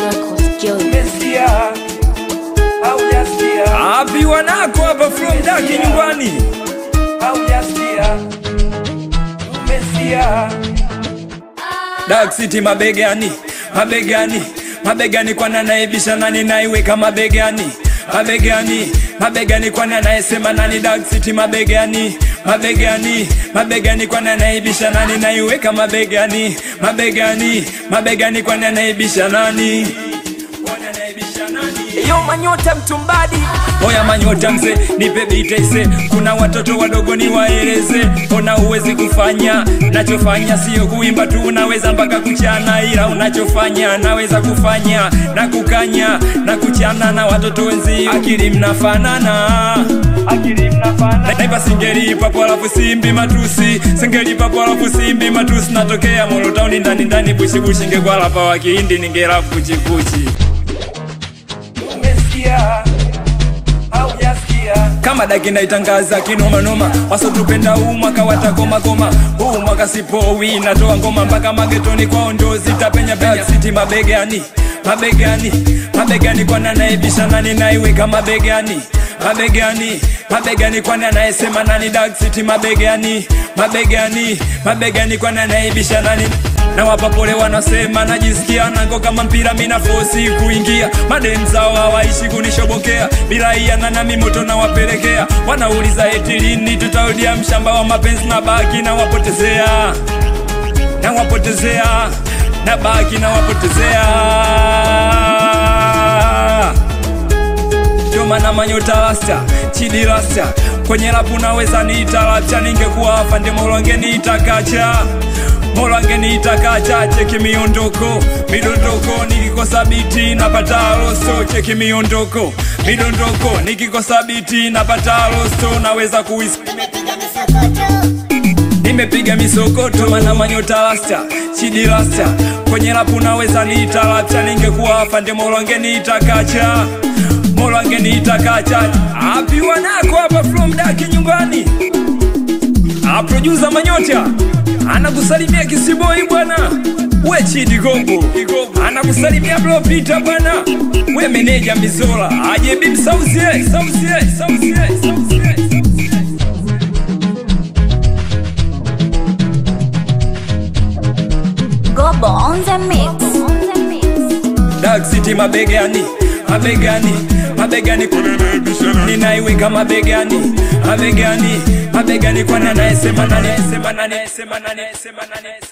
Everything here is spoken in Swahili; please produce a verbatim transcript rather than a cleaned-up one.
Umesikia au hujasikia? Hapi wanako hapa from Daki nyumbani. Au hujasikia? Umesikia? Dark City mabegani, mabegani, mabegani kwa nani naibisha nani naiweka mabegani. Mabegani, mabegani kwa nani naisema nani. Dark City mabegani, mabegani, mabegani kwa nani naibisha nani naiweka mabegani. Mabegani, mabegani kwa nani naibisha nani. Yo manyota mtumbadi. Oya manyota mze, nipe bitese. Kuna watoto wadogo ni waeleze. Ona uwezi kufanya nachofanya, sio kuimba tu unaweza mpaka kuchana. Ila unachofanya naweza kufanya na kukanya na kuchana na watoto wenzi. Akili mnafanana, Akili mnafanana. naipa singeli papo alafu simbi matusi. Singeli papo alafu simbi matusi. Natokea Molo Town ndani ndani bushi bushi. Ngekwa lapa wa Kihindi ningerafu kuchi kuchi. Au hujasikia? Kama Daki naitangaza kinoma noma. Wasotupenda huu mwaka watakoma koma. Huu mwaka sipowi natoa ngoma mpaka magetoni kwao ndo zitapenya penya. Dark City mabegani, mabegani, mabegani kwa nani naibisha nani naiweka mabegani. Mabegani, mabegani kwa nani naisema nani. Dark City mabegani, mabegani, mabegani kwa nani naibisha nani. Na wapa pole wanasema najisikia nango kama mpira mina fosi kuingia. Madem zao hawaishi kunishobokea. Bila iana na mimoto na wapelekea. Wanauliza eti lini tutaudia mshamba wa mapenzi. Na baki na wapotezea, na wapotezea, na baki na wapotezea. Joma na manyota rasta, chidi rasta. Kwenye rapu naweza niita rapcha. Ningekuwa afande Molo angeniita kacha. Molo angeniita kacha. Cheki miondoko, midondoko. Nikikosa biti napata rosto. Cheki miondoko, midondoko. Nikikosa biti napata rosto. Naweza kuisi nimepiga misokoto. Mana manyota rasta, chidi rasta. Kwenye rapu naweza niita rapcha. Ningekuwa afande Molo angeniita kacha. Molo angeniita kacha. Hapi wanako hapa from Daki nyumbani. A producer manyota anakusalimia Kisiboi bwana. We Chidi Gombo anakusalimia Bro Peter bwana. We meneja Mizola aje bim sausie sausie sausie sausie. Gobo on the mix. Dark City mabegani, mabegani, mabegani kwa nani naibisha nani. Ninaiweka mabegani, mabegani, mabegani kwa nani naisema nani. Naisema nani, naisema nani, naisema nani.